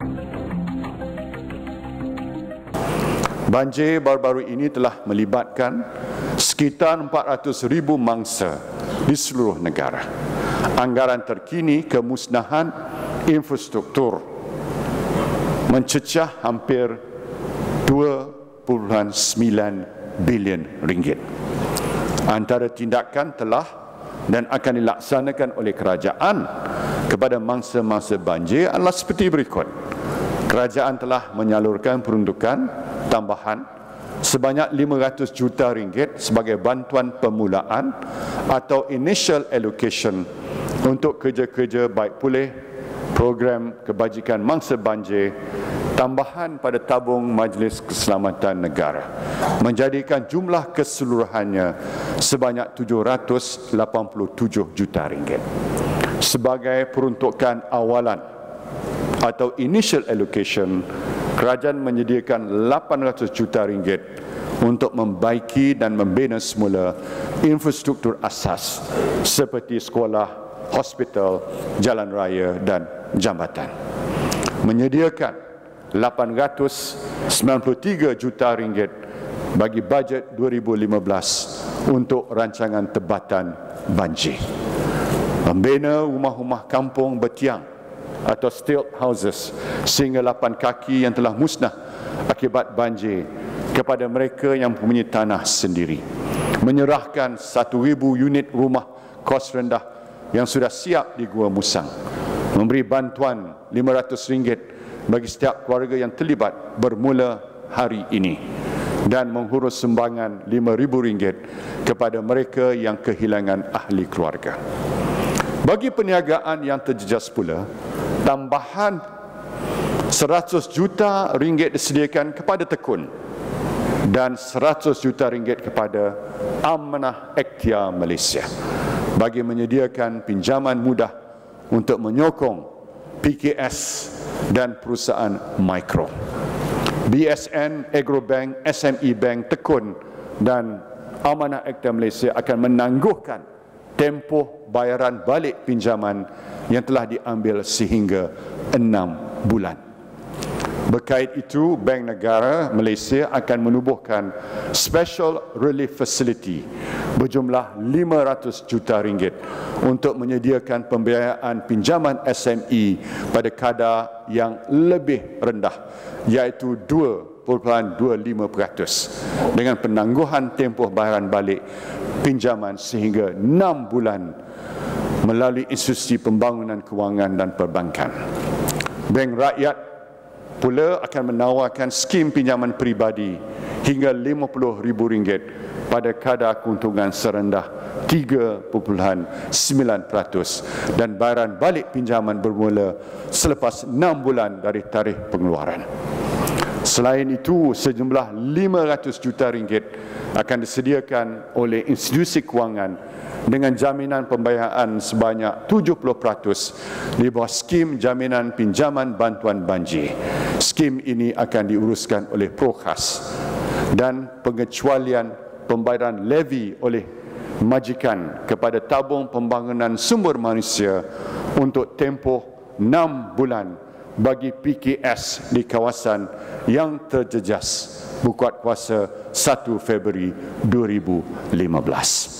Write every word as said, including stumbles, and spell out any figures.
Banjir baru-baru ini telah melibatkan sekitar empat ratus ribu mangsa di seluruh negara. Anggaran terkini kemusnahan infrastruktur mencecah hampir dua perpuluhan sembilan bilion ringgit. Antara tindakan telah dan akan dilaksanakan oleh kerajaan kepada mangsa-mangsa banjir adalah seperti berikut. Kerajaan telah menyalurkan peruntukan tambahan sebanyak lima ratus juta ringgit sebagai bantuan permulaan atau initial allocation untuk kerja-kerja baik pulih program kebajikan mangsa banjir, tambahan pada tabung Majlis Keselamatan Negara, menjadikan jumlah keseluruhannya sebanyak tujuh ratus lapan puluh tujuh juta ringgit. Sebagai peruntukan awalan atau initial allocation, kerajaan menyediakan lapan ratus juta ringgit untuk membaiki dan membina semula infrastruktur asas seperti sekolah, hospital, jalan raya dan jambatan. Menyediakan lapan ratus sembilan puluh tiga juta ringgit bagi bajet dua ribu lima belas untuk rancangan tebatan banjir. Membina rumah-rumah kampung bertiang atau stilt houses sehingga lapan kaki yang telah musnah akibat banjir kepada mereka yang mempunyai tanah sendiri. Menyerahkan satu ribu unit rumah kos rendah yang sudah siap di Gua Musang. Memberi bantuan lima ratus ringgit bagi setiap keluarga yang terlibat bermula hari ini dan mengurus sumbangan lima ribu ringgit kepada mereka yang kehilangan ahli keluarga. Bagi perniagaan yang terjejas pula, tambahan seratus juta ringgit disediakan kepada Tekun dan seratus juta ringgit kepada Amanah Ikhtiar Malaysia bagi menyediakan pinjaman mudah untuk menyokong P K S dan perusahaan mikro. B S N, Agrobank, S M E Bank, Tekun dan Amanah Ikhtiar Malaysia akan menangguhkan tempoh bayaran balik pinjaman yang telah diambil sehingga enam bulan. Berkait itu, Bank Negara Malaysia akan menubuhkan Special Relief Facility berjumlah lima ratus juta ringgit untuk menyediakan pembiayaan pinjaman S M E pada kadar yang lebih rendah, iaitu dua perpuluhan dua lima peratus dengan penangguhan tempoh bayaran balik pinjaman sehingga enam bulan melalui institusi pembangunan kewangan dan perbankan. Bank Rakyat pula akan menawarkan skim pinjaman peribadi hingga lima puluh ribu ringgit pada kadar keuntungan serendah tiga perpuluhan sembilan peratus dan bayaran balik pinjaman bermula selepas enam bulan dari tarikh pengeluaran. Selain itu, sejumlah lima ratus juta ringgit akan disediakan oleh institusi kewangan dengan jaminan pembiayaan sebanyak tujuh puluh peratus di bawah skim jaminan pinjaman bantuan banjir. Skim ini akan diuruskan oleh Prokhas dan pengecualian pembayaran levy oleh majikan kepada tabung pembangunan sumber manusia untuk tempoh enam bulan bagi P K S di kawasan yang terjejas berkuat kuasa satu Februari dua ribu lima belas.